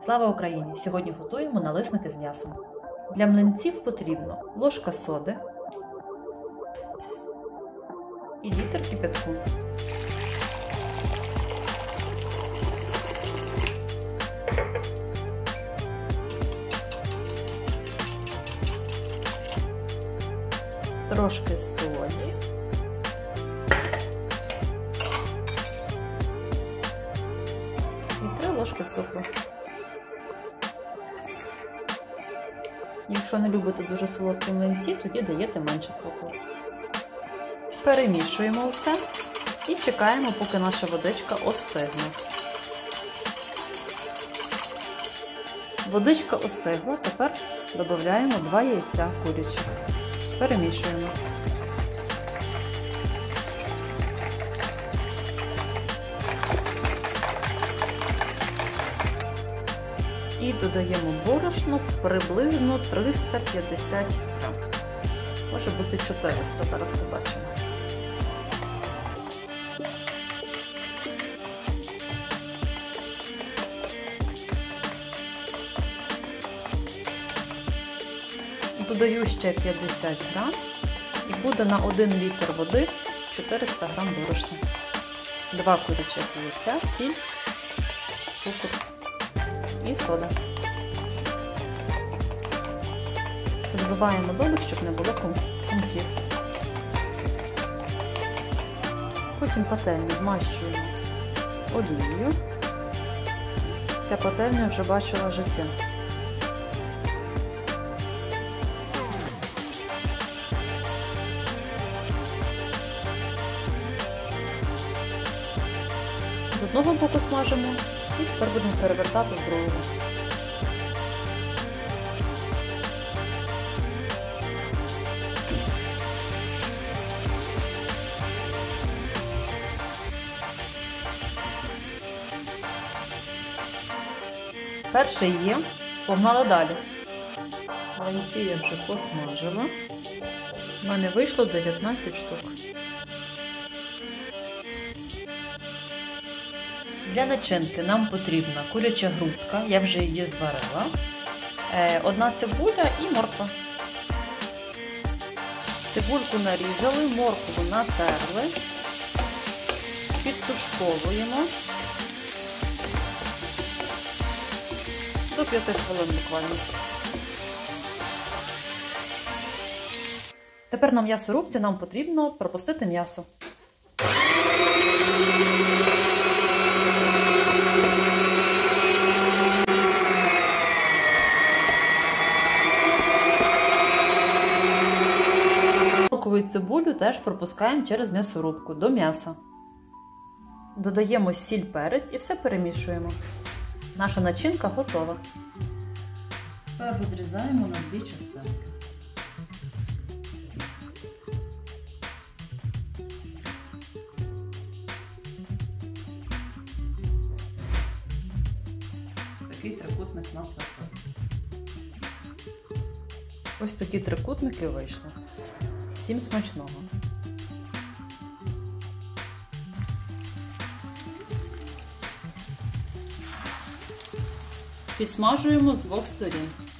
Слава Україні! Сьогодні готуємо налисники з м'ясом. Для млинців потрібно ложка соди і літр кипятку. Трошки солі. І 3 ложки цукру. Якщо не любите дуже солодкі млинці, тоді даєте менше цукру. Перемішуємо все і чекаємо, поки наша водичка остигне. Водичка остигла, тепер додаємо 2 яйця курячих. Перемішуємо. І додаємо борошно приблизно 350 грам. Може бути 400, зараз побачимо. Додаю ще 50 грам і буде на 1 літр води 400 грам борошна. 2 курячих яйця, сіль, цукор і сода. Збиваємо добре, щоб не було комків. Потім пательню змащуємо олією. Ця пательня вже бачила життя. З одного боку смажимо і тепер будемо перевертати з другого. Перший є, погнали далі. Млинці я вже посмажила. У мене вийшло 19 штук. Для начинки нам потрібна куряча грудка, я вже її зварила, 1 цибуля і морква. Цибульку нарізали, моркву натерли, підсушковуємо до 5 хвилин буквально. Тепер на м'ясорубці нам потрібно пропустити м'ясо. Моркву і цибулю теж пропускаємо через м'ясорубку до м'яса. Додаємо сіль, перець і все перемішуємо. Наша начинка готова. Тепер розрізаємо на 2 частинки. Такий трикутник у нас виходить. Ось такі трикутники вийшли. Всім смачного! Підсмажуємо з 2 сторін.